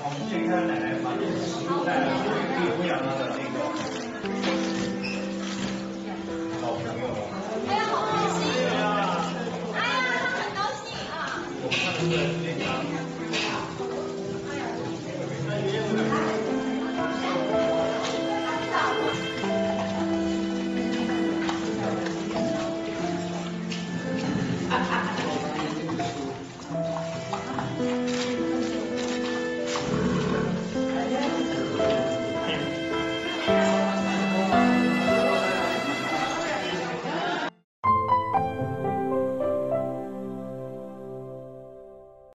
我们先看奶奶把这个食物带来，可以喂养他的那个老朋友了。 哎呀，好开心！哎呀，他很高兴啊。 我看他们